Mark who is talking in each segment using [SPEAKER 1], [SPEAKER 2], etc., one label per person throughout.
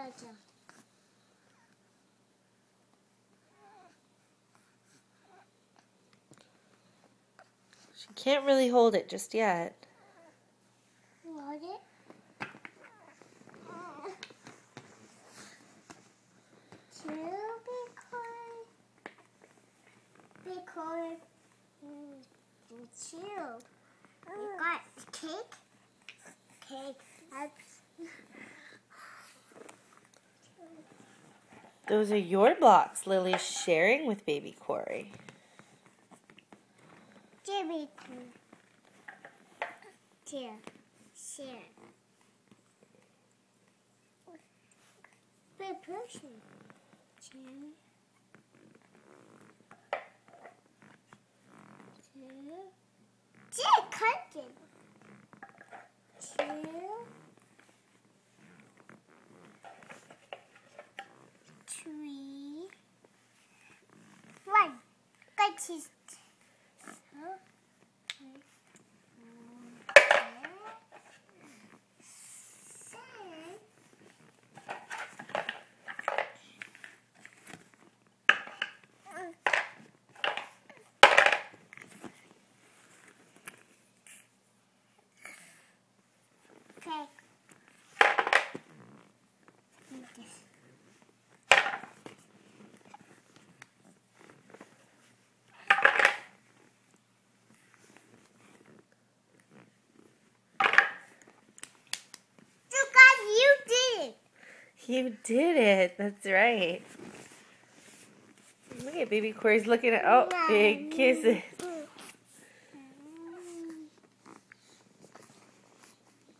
[SPEAKER 1] She can't really hold it just yet.
[SPEAKER 2] Hold it. Two. We got cake.
[SPEAKER 1] Those are your blocks Lily's sharing with baby Corey.
[SPEAKER 2] Jimmy. Share. Big person. Two. Cooking. 2. 3. 1. Got cheese. Okay.
[SPEAKER 1] You did it. That's right. Look at baby Corey's looking at, oh, big kisses.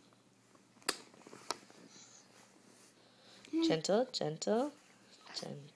[SPEAKER 1] Gentle, gentle, gentle.